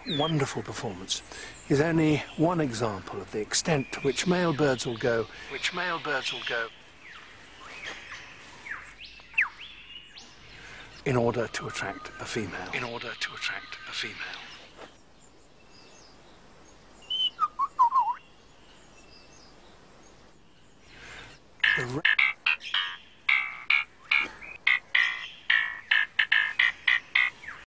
wonderful performance is only one example of the extent to which male birds will go, in order to attract a female.